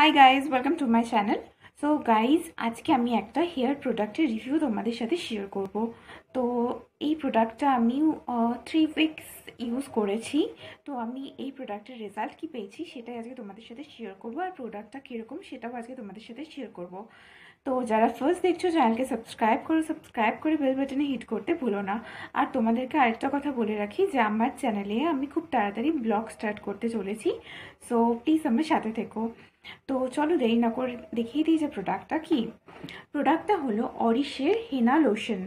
High guys, welcome to my channel. So guys, আজকে আমি একটা হেয়ার প্রোডাক্টের রিভিউ তোমাদের সাথে শেয়ার করব। তো এই প্রোডাক্টটা আমি 3 উইকস ইউজ করেছি। তো আমি এই প্রোডাক্টের রেজাল্ট কি পেয়েছি সেটাই আজকে তোমাদের সাথে শেয়ার করব, আর প্রোডাক্টটা কীরকম সেটাও আজকে তোমাদের সাথে শেয়ার করব। তো যারা ফার্স্ট দেখছো চ্যানেলকে সাবস্ক্রাইব করে বেল বাটনে হিট করতে ভুলো না। আর তোমাদেরকে আরেকটা কথা বলে রাখি যে আমার চ্যানেলে আমি খুব তাড়াতাড়ি ব্লগ স্টার্ট করতে চলেছি। সো প্লিজ আমার সাথে থেকো। তো চলো দেরি না করে দেখিয়ে দিই যে প্রোডাক্টটা কি। প্রোডাক্টটা হলো অরিশের হেনা লোশন।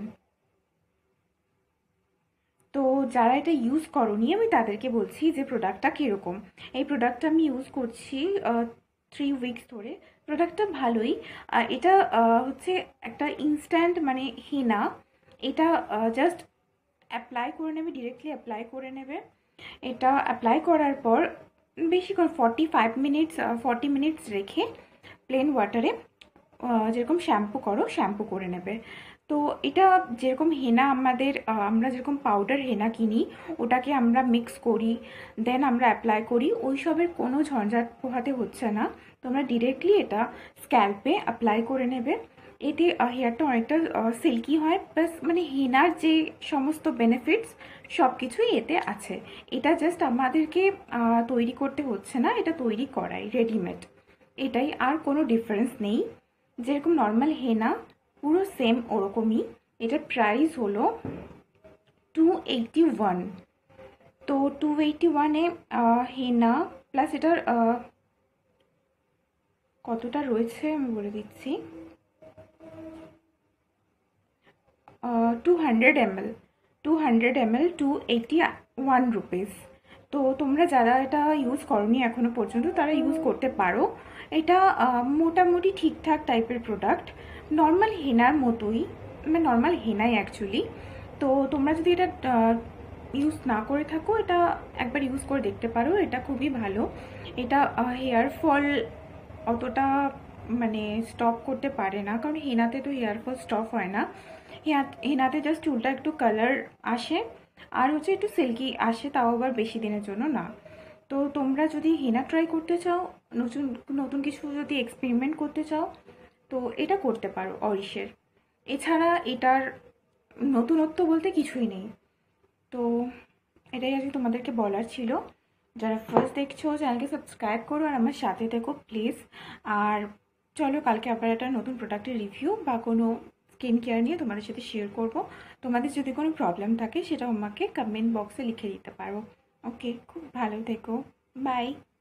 তো যারা এটা ইউজ করনি আমি তাদেরকে বলছি যে প্রোডাক্টটা কীরকম। এই প্রোডাক্টটা আমি ইউজ করছি 3 উইকস ধরে। প্রোডাক্টটা ভালোই। এটা হচ্ছে একটা ইনস্ট্যান্ট মানে হেনা। এটা জাস্ট অ্যাপ্লাই করে নেবে, ডিরেক্টলি অ্যাপ্লাই করে নেবে। এটা অ্যাপ্লাই করার পর বেশিক্ষণ 40 মিনিটস রেখে প্লেন ওয়াটারে যেরকম শ্যাম্পু করো শ্যাম্পু করে নেবে। তো এটা যেরকম হেনা আমরা যেরকম পাউডার হেনা কিনি ওটাকে আমরা মিক্স করি, দেন আমরা অ্যাপ্লাই করি, ওই সবের কোনো ঝঞ্ঝাট পোহাতে হচ্ছে না। তোমরা ডিরেক্টলি এটা স্ক্যাল্পে অ্যাপ্লাই করে নেবে। এতে হেয়ারটা অনেকটা সিল্কি হয়, প্লাস মানে হেনার যে সমস্ত বেনিফিটস সব কিছুই এতে আছে। এটা জাস্ট আমাদেরকে তৈরি করতে হচ্ছে না, এটা তৈরি করাই রেডিমেড। এটাই, আর কোনো ডিফারেন্স নেই। যেরকম নর্মাল হেনা পুরো সেম ওরকমই। এটার প্রাইস হলো 281। তো 281-এ হেনা প্লাস এটার কতটা রয়েছে আমি বলে দিচ্ছি। 200 ml 281 রুপিস। তো তোমরা যারা এটা ইউজ করনি এখনো পর্যন্ত তারা ইউজ করতে পারো। এটা মোটামুটি ঠিকঠাক টাইপের প্রোডাক্ট, নর্মাল হেনার মতোই, মানে নর্মাল হেনাই অ্যাকচুয়ালি। তো তোমরা যদি এটা ইউজ না করে থাকো এটা একবার ইউজ করে দেখতে পারো, এটা খুবই ভালো। এটা হেয়ার ফল অতটা মানে স্টপ করতে পারে না, কারণ হেনাতে তো হেয়ার ফল স্টপ হয় না। হেনাতে জাস্ট চুলটা একটু কালার আসে, আর হচ্ছে একটু সিল্কি আসে, তাও আবার বেশি দিনের জন্য না। তো তোমরা যদি হেনা ট্রাই করতে চাও, নতুন নতুন কিছু যদি এক্সপেরিমেন্ট করতে চাও, তো এটা করতে পারো অরিশের। এছাড়া এটার নতুনত্ব বলতে কিছুই নেই। তো এটাই আজকে তোমাদেরকে বলার ছিল। যারা ফার্স্ট দেখছো চ্যানেলকে সাবস্ক্রাইব করো আর আমার সাথে থেকো প্লিজ। আর চলো কালকে আবার একটা নতুন প্রোডাক্টের রিভিউ বা কোনো স্কিন কেয়ার নিয়ে তোমাদের সাথে শেয়ার করব। তোমাদের যদি কোনো প্রবলেম থাকে সেটাও আমাকে কমেন্ট বক্সে লিখে দিতে পারো। ওকে, খুব ভালো থেকো, বাই।